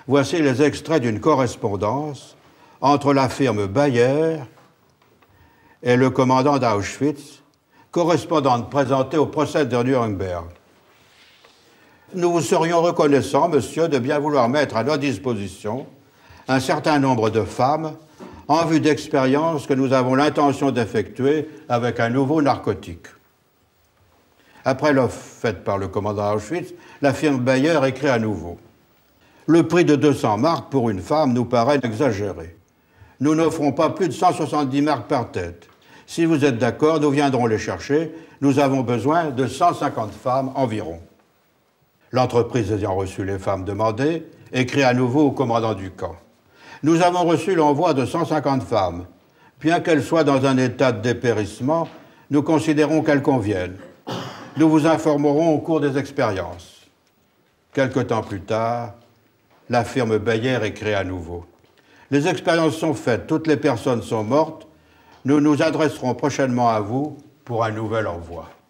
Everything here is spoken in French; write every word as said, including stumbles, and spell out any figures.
Voici les extraits d'une correspondance entre la firme Bayer et le commandant d'Auschwitz, correspondante présentée au procès de Nuremberg. Nous vous serions reconnaissants, monsieur, de bien vouloir mettre à notre disposition un certain nombre de femmes en vue d'expériences que nous avons l'intention d'effectuer avec un nouveau narcotique. Après l'offre faite par le commandant Auschwitz, la firme Bayer écrit à nouveau. Le prix de deux cents marks pour une femme nous paraît exagéré. Nous n'offrons pas plus de cent soixante-dix marks par tête. Si vous êtes d'accord, nous viendrons les chercher. Nous avons besoin de cent cinquante femmes environ. L'entreprise ayant reçu les femmes demandées, écrit à nouveau au commandant du camp. Nous avons reçu l'envoi de cent cinquante femmes. Bien qu'elles soient dans un état de dépérissement, nous considérons qu'elles conviennent. Nous vous informerons au cours des expériences. Quelque temps plus tard, la firme Bayer écrit à nouveau. Les expériences sont faites, toutes les personnes sont mortes. Nous nous adresserons prochainement à vous pour un nouvel envoi.